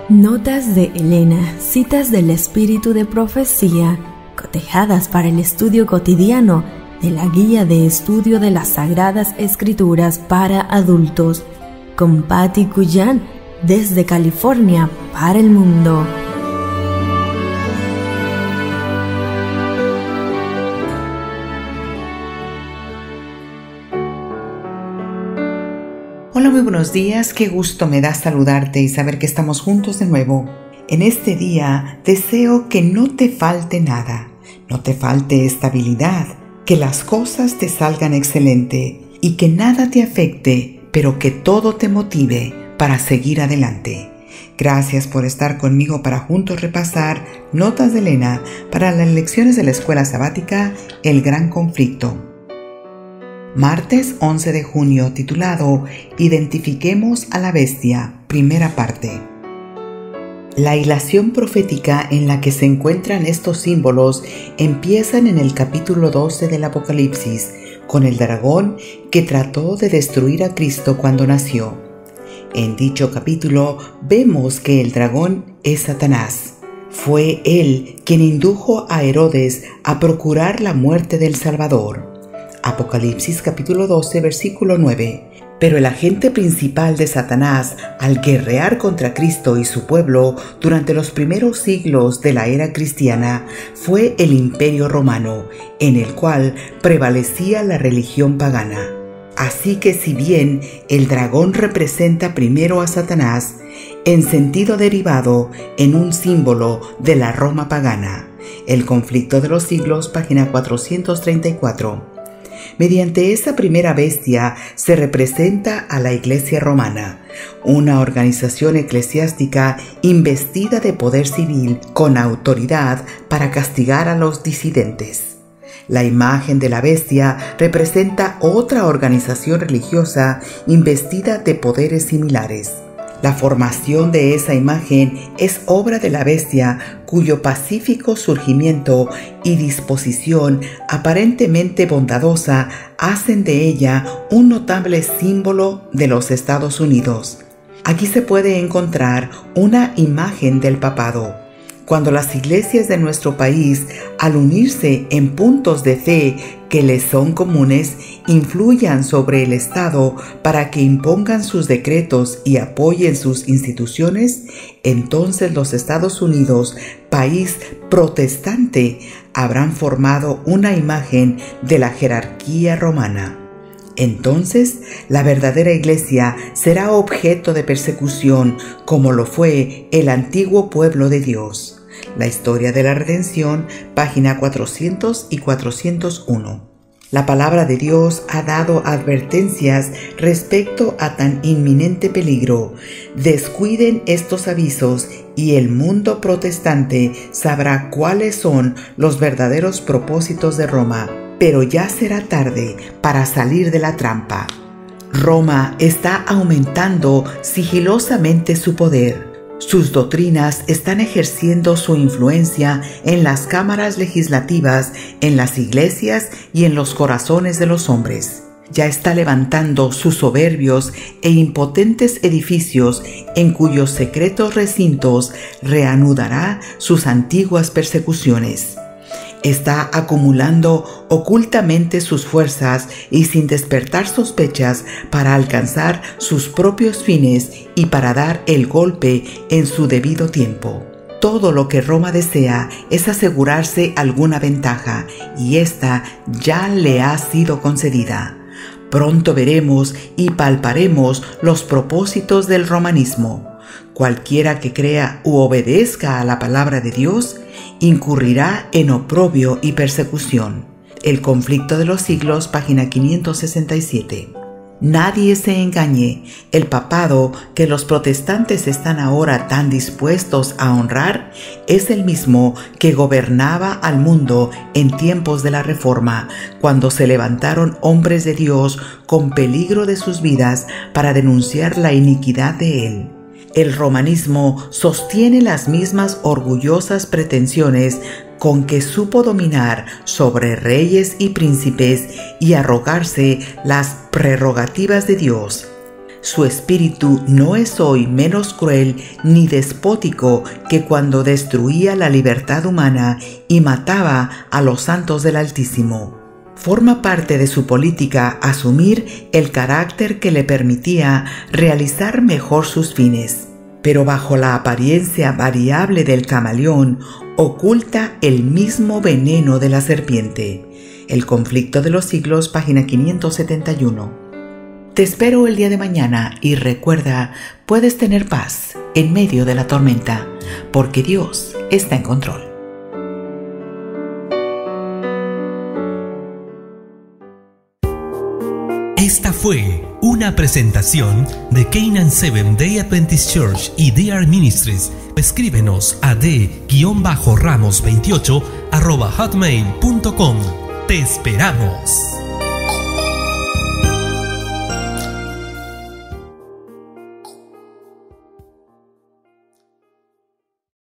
Notas de Elena, citas del espíritu de profecía, cotejadas para el estudio cotidiano de la Guía de Estudio de las Sagradas Escrituras para Adultos, con Patti Cuyan, desde California para el mundo. Hola, muy buenos días, qué gusto me da saludarte y saber que estamos juntos de nuevo. En este día deseo que no te falte nada, no te falte estabilidad, que las cosas te salgan excelente y que nada te afecte, pero que todo te motive para seguir adelante. Gracias por estar conmigo para juntos repasar Notas de Elena para las lecciones de la Escuela Sabática El Gran Conflicto. Martes 11 de junio, titulado Identifiquemos a la bestia, primera parte. La hilación profética en la que se encuentran estos símbolos empiezan en el capítulo 12 del Apocalipsis, con el dragón que trató de destruir a Cristo cuando nació. En dicho capítulo vemos que el dragón es Satanás. Fue él quien indujo a Herodes a procurar la muerte del Salvador. Apocalipsis capítulo 12, versículo 9. Pero el agente principal de Satanás al guerrear contra Cristo y su pueblo durante los primeros siglos de la era cristiana fue el Imperio Romano, en el cual prevalecía la religión pagana. Así que si bien el dragón representa primero a Satanás, en sentido derivado en un símbolo de la Roma pagana. El conflicto de los siglos, página 434. Mediante esa primera bestia se representa a la Iglesia Romana, una organización eclesiástica investida de poder civil con autoridad para castigar a los disidentes. La imagen de la bestia representa otra organización religiosa investida de poderes similares. La formación de esa imagen es obra de la bestia, cuyo pacífico surgimiento y disposición aparentemente bondadosa hacen de ella un notable símbolo de los Estados Unidos. Aquí se puede encontrar una imagen del papado. Cuando las iglesias de nuestro país, al unirse en puntos de fe que les son comunes, influyan sobre el Estado para que impongan sus decretos y apoyen sus instituciones, entonces los Estados Unidos, país protestante, habrán formado una imagen de la jerarquía romana. Entonces, la verdadera iglesia será objeto de persecución como lo fue el antiguo pueblo de Dios. La historia de la redención, página 400 y 401. La palabra de Dios ha dado advertencias respecto a tan inminente peligro. Descuiden estos avisos y el mundo protestante sabrá cuáles son los verdaderos propósitos de Roma. Pero ya será tarde para salir de la trampa. Roma está aumentando sigilosamente su poder. Sus doctrinas están ejerciendo su influencia en las cámaras legislativas, en las iglesias y en los corazones de los hombres. Ya está levantando sus soberbios e impotentes edificios en cuyos secretos recintos reanudará sus antiguas persecuciones. Está acumulando ocultamente sus fuerzas y sin despertar sospechas para alcanzar sus propios fines y para dar el golpe en su debido tiempo. Todo lo que Roma desea es asegurarse alguna ventaja y esta ya le ha sido concedida. Pronto veremos y palparemos los propósitos del romanismo. Cualquiera que crea u obedezca a la palabra de Dios incurrirá en oprobio y persecución. El conflicto de los siglos, página 567. Nadie se engañe, el papado que los protestantes están ahora tan dispuestos a honrar es el mismo que gobernaba al mundo en tiempos de la Reforma, cuando se levantaron hombres de Dios con peligro de sus vidas para denunciar la iniquidad de él. El romanismo sostiene las mismas orgullosas pretensiones con que supo dominar sobre reyes y príncipes y arrogarse las prerrogativas de Dios. Su espíritu no es hoy menos cruel ni despótico que cuando destruía la libertad humana y mataba a los santos del Altísimo. Forma parte de su política asumir el carácter que le permitía realizar mejor sus fines, pero bajo la apariencia variable del camaleón oculta el mismo veneno de la serpiente. El conflicto de los siglos, página 571. Te espero el día de mañana y recuerda, puedes tener paz en medio de la tormenta, porque Dios está en control. Esta fue una presentación de Canaan Seventh Day Adventist Church y DR Ministries. Escríbenos a d-ramos28@hotmail.com. Te esperamos.